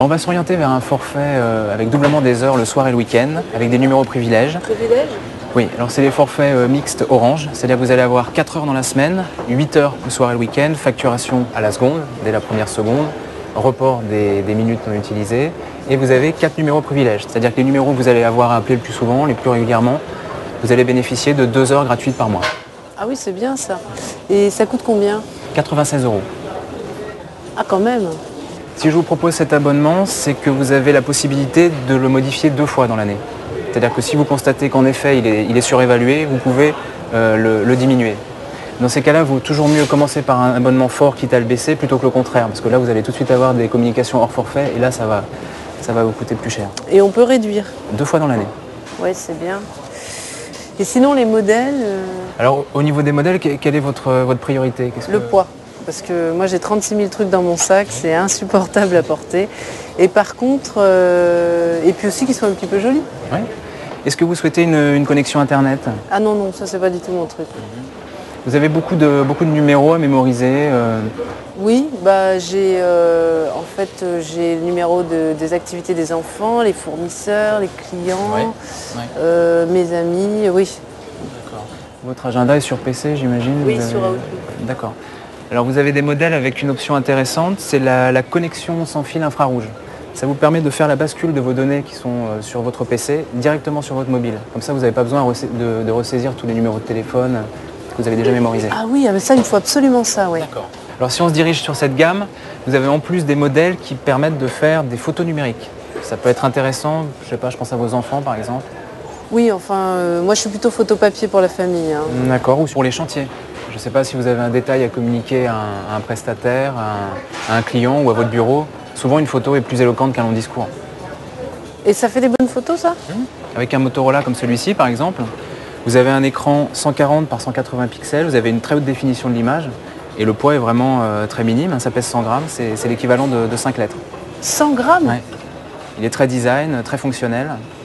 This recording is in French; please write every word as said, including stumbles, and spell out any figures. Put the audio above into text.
On va s'orienter vers un forfait euh, avec doublement des heures le soir et le week-end, avec des numéros privilèges. Privilèges? Oui, alors c'est les forfaits euh, mixtes orange, c'est-à-dire que vous allez avoir quatre heures dans la semaine, huit heures le soir et le week-end, facturation à la seconde, dès la première seconde, report des, des minutes non utilisées, et vous avez quatre numéros privilèges, c'est-à-dire que les numéros que vous allez avoir à appeler le plus souvent, les plus régulièrement, vous allez bénéficier de deux heures gratuites par mois. Ah oui, c'est bien ça. Et ça coûte combien? quatre-vingt-seize euros. Ah quand même. Si je vous propose cet abonnement, c'est que vous avez la possibilité de le modifier deux fois dans l'année. C'est-à-dire que si vous constatez qu'en effet il est, il est surévalué, vous pouvez euh, le, le diminuer. Dans ces cas-là, il vaut toujours mieux commencer par un abonnement fort quitte à le baisser plutôt que le contraire. Parce que là, vous allez tout de suite avoir des communications hors forfait et là, ça va, ça va vous coûter plus cher. Et on peut réduire? Deux fois dans l'année. Oui, c'est bien. Et sinon, les modèles euh... Alors, au niveau des modèles, quelle est votre, votre priorité? Qu'est-ce Le que... poids. Parce que moi j'ai trente-six mille trucs dans mon sac, c'est insupportable à porter. Et par contre, euh, et puis aussi qu'ils soient un petit peu jolis. Oui. Est-ce que vous souhaitez une, une connexion internet? Ah non, non, ça c'est pas du tout mon truc. Vous avez beaucoup de, beaucoup de numéros à mémoriser euh... Oui, bah, j'ai euh, en fait j'ai le numéro de, des activités des enfants, les fournisseurs, les clients, ouais. Ouais. Euh, mes amis, oui. D'accord. Votre agenda est sur P C, j'imagine? Oui, avez... sur Outlook. D'accord. Alors vous avez des modèles avec une option intéressante, c'est la, la connexion sans fil infrarouge. Ça vous permet de faire la bascule de vos données qui sont euh, sur votre P C directement sur votre mobile. Comme ça, vous n'avez pas besoin de, de ressaisir tous les numéros de téléphone que vous avez déjà mémorisés. Ah oui, mais ça, il me faut absolument ça, oui. D'accord. Alors si on se dirige sur cette gamme, vous avez en plus des modèles qui permettent de faire des photos numériques. Ça peut être intéressant, je sais pas, je pense à vos enfants par exemple. Oui, enfin, euh, moi je suis plutôt photo papier pour la famille. Hein. D'accord, ou pour les chantiers. Je ne sais pas si vous avez un détail à communiquer à un, à un prestataire, à un, à un client ou à votre bureau. Souvent, une photo est plus éloquente qu'un long discours. Et ça fait des bonnes photos, ça? Mmh. Avec un Motorola comme celui-ci, par exemple, vous avez un écran cent quarante par cent quatre-vingts pixels, vous avez une très haute définition de l'image, et le poids est vraiment euh, très minime, hein, ça pèse cent grammes, c'est l'équivalent de, de cinq lettres. cent grammes? Ouais. Il est très design, très fonctionnel.